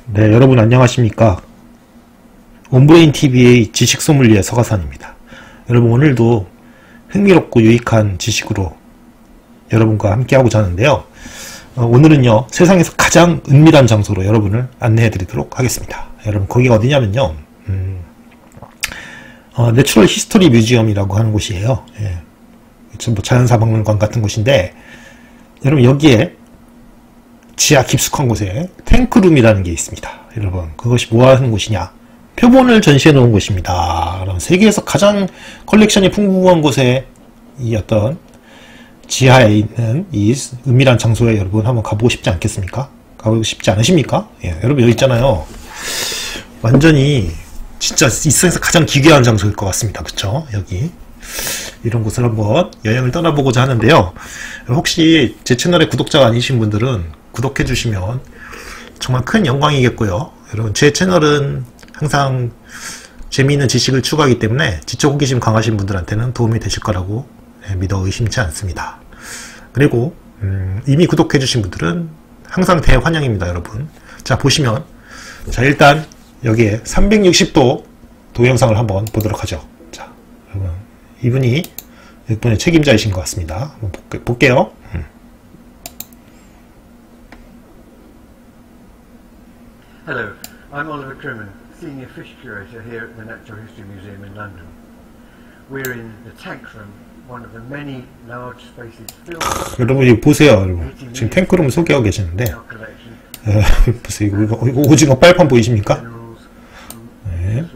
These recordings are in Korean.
네, 여러분 안녕하십니까? 온브레인TV의 지식소믈리에 서가산입니다. 여러분 오늘도 흥미롭고 유익한 지식으로 여러분과 함께하고자 하는데요. 오늘은요, 세상에서 가장 은밀한 장소로 여러분을 안내해 드리도록 하겠습니다. 여러분 거기가 어디냐면요, 내추럴 히스토리 뮤지엄이라고 하는 곳이에요. 예. 뭐 자연사박물관 같은 곳인데, 여러분 여기에 지하 깊숙한 곳에 탱크룸이라는 게 있습니다. 여러분 그것이 뭐 하는 곳이냐, 표본을 전시해 놓은 곳입니다. 그럼 세계에서 가장 컬렉션이 풍부한 곳에 이 어떤 지하에 있는 이 은밀한 장소에 여러분 한번 가보고 싶지 않겠습니까? 가보고 싶지 않으십니까? 예, 여러분 여기 있잖아요. 완전히 진짜 이 세상에서 가장 기괴한 장소일 것 같습니다. 그쵸? 여기 이런 곳을 한번 여행을 떠나보고자 하는데요. 혹시 제 채널의 구독자가 아니신 분들은 구독해 주시면 정말 큰 영광이겠고요. 여러분 제 채널은 항상 재미있는 지식을 추구하기 때문에 지적 호기심 강하신 분들한테는 도움이 되실 거라고 믿어 의심치 않습니다. 그리고 이미 구독해 주신 분들은 항상 대환영입니다. 여러분 자 보시면, 자 일단 여기에 360도 동영상을 한번 보도록 하죠. 자 여러분 이분이 이번에 책임자이신 것 같습니다. 한번 볼게요. Hello, I'm Oliver Crimmon, Senior Fish Curator here at the Natural History Museum in London. We're in the tank room, one of the many large spaces filled. 여러분 이거 보세요. 여러분 지금 탱크룸을 소개하고 계시는데, 보세요. 이거 오징어 빨판 보이십니까? 네.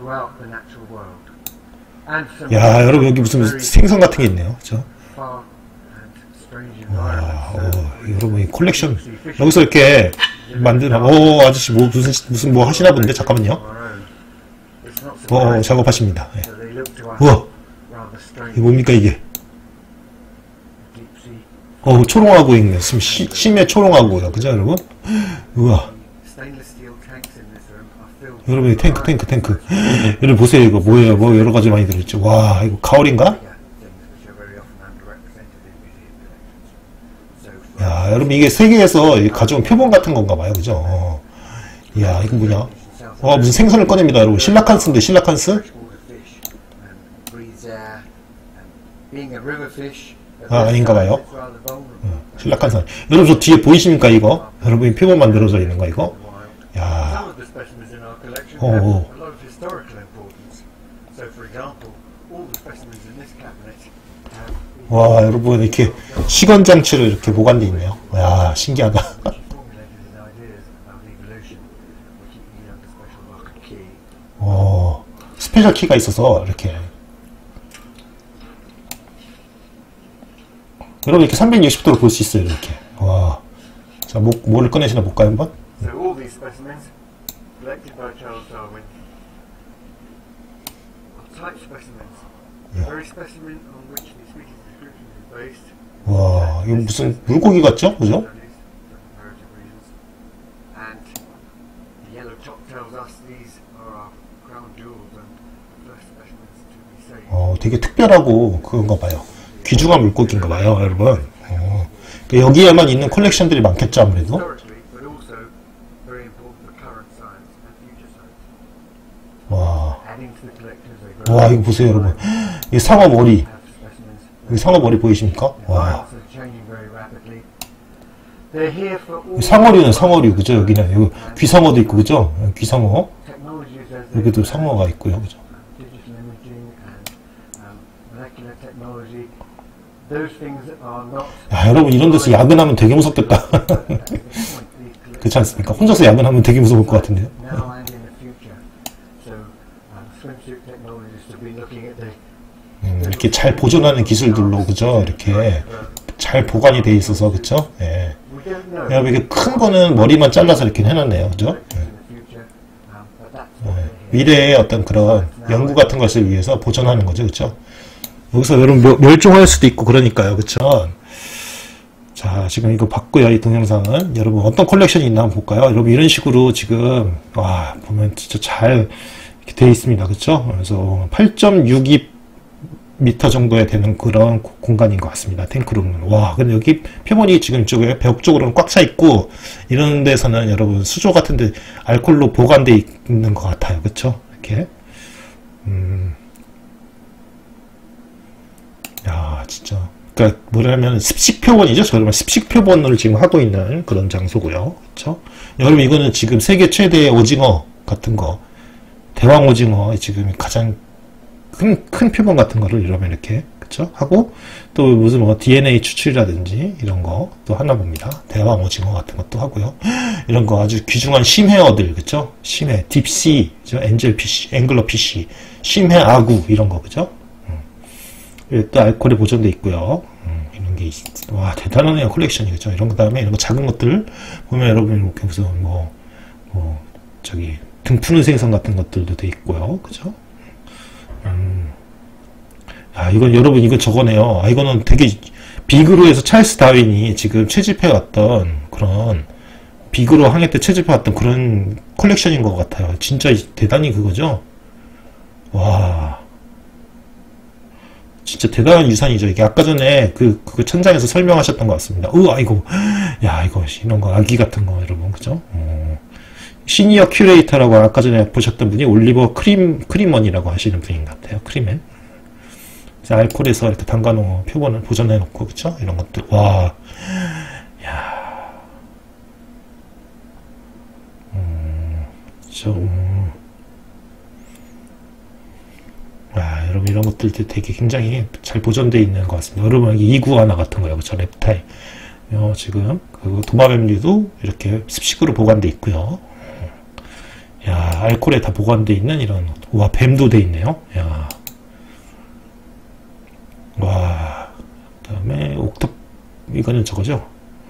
야, 여러분 여기 무슨 생선 같은 게 있네요. 그렇죠? 와, 여러분 이 콜렉션 여기서 이렇게 만드나? 아저씨 뭐 무슨 뭐 하시나 본데. 잠깐만요. 작업하십니다. 예. 우와, 이게 뭡니까 이게? 초롱하고 있네. 심해 초롱하고요. 그죠 여러분? 우와. 여러분 탱크. 여러분 보세요. 이거 뭐예요? 뭐 여러 가지 많이 들어있죠. 와, 이거 가을인가? 야, 여러분 이게 세계에서 가져온 표본 같은 건가 봐요. 그죠? 이야, 이거 뭐냐? 무슨 생선을 꺼냅니다. 여러분 실라칸스인데, 실라칸스? 아닌가 봐요. 실라칸스. 여러분 저 뒤에 보이십니까 이거? 여러분 이 표본 만들어져 있는 거 이거? 야. 와, 여러분 이렇게 시건장치로 이렇게 보관되어 있네요. 야, 신기하다. 스페셜 키가 있어서 이렇게. 여러분 이렇게 360도로 볼 수 있어요. 이렇게. 와. 자, 뭐를 꺼내시나 볼까요 한번? 와, 이거 무슨 물고기 같죠? 그죠? 되게 특별하고 그건가 봐요. 귀중한 물고기인가 봐요, 여러분. 여기에만 있는 컬렉션들이 많겠죠, 아무래도. 와, 이거 보세요, 여러분. 이 상어 머리. 이 상어 머리 보이십니까? 와. 상어류는 상어류, 그죠? 여기는. 여기 귀상어도 있고, 그죠? 귀상어. 여기도 상어가 있고요, 그죠? 야, 여러분 이런 데서 야근하면 되게 무섭겠다. 그렇지 않습니까? 혼자서 야근하면 되게 무서울 것 같은데요. 이렇게 잘 보존하는 기술들로, 그죠? 이렇게 잘 보관이 돼 있어서, 그쵸? 예. 이렇게 큰 거는 머리만 잘라서 이렇게 해놨네요, 그죠? 미래의 어떤 그런 연구 같은 것을 위해서 보존하는 거죠, 그쵸? 여기서 여러분 멸종할 수도 있고 그러니까요, 그쵸? 자, 지금 이거 봤고요. 이 동영상은 여러분 어떤 컬렉션이 있나 한번 볼까요? 여러분 이런 식으로 지금 와 보면 진짜 잘 이렇게 되어 있습니다, 그쵸? 그래서 8.62 미터 정도에 되는 그런 공간인 것 같습니다. 탱크룸은. 와, 근데 여기 표본이 지금 쪽에 벽 쪽으로는 꽉 차 있고, 이런 데서는 여러분 수조 같은데 알코올로 보관되어 있는 것 같아요. 그쵸? 이렇게. 야, 진짜. 그러니까 뭐냐면 습식 표본이죠. 저러면 습식 표본을 지금 하고 있는 그런 장소고요. 그쵸? 여러분, 이거는 지금 세계 최대의 오징어 같은 거, 대왕 오징어 지금 가장 큰 표본 같은 거를 이러면 이렇게, 그쵸? 하고, 또 무슨 뭐 DNA 추출이라든지 이런 거 또 하나 봅니다. 대왕 오징어 같은 것도 하고요. 이런 거 아주 귀중한 심해어들, 그쵸? 심해, 딥시, 엔젤 피쉬, 앵글러 피쉬, 심해 아구, 이런 거, 그죠? 또 알코올이 보존돼 있고요. 이런 게 와, 대단하네요. 컬렉션이, 그죠? 이런 거 다음에 이런 거 작은 것들 보면 여러분 이렇게 무슨 저기 등 푸는 생선 같은 것들도 돼 있고요. 그죠? 야, 이건 여러분, 이거 저거네요. 아, 이거는 되게 비그로에서 찰스 다윈이 지금 채집해왔던 그런, 비그로 항해 때 채집해왔던 그런 컬렉션인 것 같아요. 진짜 대단히 그거죠? 와. 진짜 대단한 유산이죠. 이게 아까 전에 그 천장에서 설명하셨던 것 같습니다. 우와, 이거, 야, 이거, 이런 거, 아기 같은 거, 여러분, 그죠? 시니어 큐레이터라고 아까 전에 보셨던 분이 올리버 크리먼이라고 하시는 분인 것 같아요. 크리맨. 알코올에서 이렇게 담가놓은 표본을 보존해놓고, 그쵸? 이런 것들. 와, 야, 와, 여러분, 이런 것들도 되게 굉장히 잘 보존되어 있는 것 같습니다. 여러분, 여기 이구아나 같은 거예요. 그쵸? reptile. 지금, 그 도마뱀류도 이렇게 습식으로 보관되어 있고요. 야, 알코올에 다 보관되어 있는 이런, 와, 뱀도 되어 있네요. 야. 와, 그 다음에 이거는 저거죠.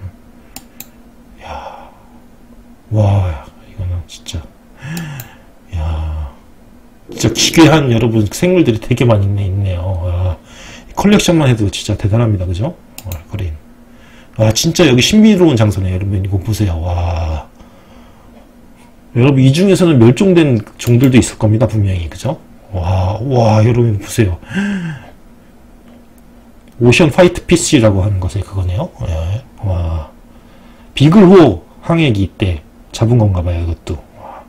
야, 와, 이거는 진짜, 야, 진짜 기괴한 여러분 생물들이 되게 많이 있네요. 와, 컬렉션만 해도 진짜 대단합니다, 그죠? 그린. 와, 진짜 여기 신비로운 장소네요. 여러분 이거 보세요. 와, 여러분 이 중에서는 멸종된 종들도 있을 겁니다, 분명히, 그죠? 와, 여러분 보세요. 오션 화이트 피쉬라고 하는 것이 그거네요. 예. 와, 비글호 항해기 때 잡은 건가 봐요, 이것도. 와.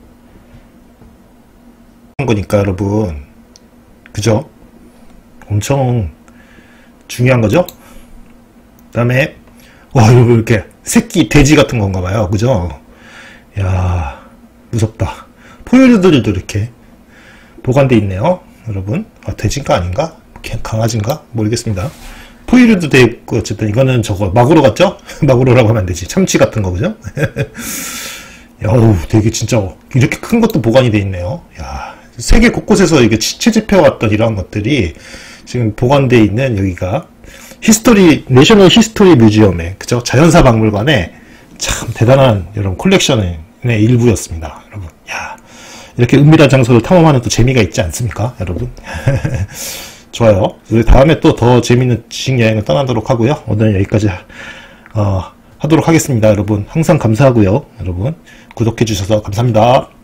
그런 거니까 여러분, 그죠? 엄청 중요한 거죠? 그 다음에 와, 여러분 이렇게 새끼 돼지 같은 건가 봐요, 그죠? 야, 무섭다. 포유류들도 이렇게 보관돼 있네요, 여러분. 아, 돼지인가 아닌가? 강아지인가? 모르겠습니다. 포유류도 돼 있고, 어쨌든 이거는 저거 마구로 같죠? 마구로라고 하면 안 되지. 참치 같은 거, 그죠? 어우, 되게 진짜 이렇게 큰 것도 보관이 돼 있네요. 야, 세계 곳곳에서 이게 채집해왔던 이러한 것들이 지금 보관돼 있는 여기가 내셔널 히스토리 뮤지엄에, 그죠? 자연사 박물관에 참 대단한 이런 콜렉션의 일부였습니다, 여러분. 야, 이렇게 은밀한 장소를 탐험하는 또 재미가 있지 않습니까, 여러분? 좋아요. 다음에 또 더 재밌는 지식 여행을 떠나도록 하고요. 오늘은 여기까지 하도록 하겠습니다. 여러분 항상 감사하고요. 여러분 구독해 주셔서 감사합니다.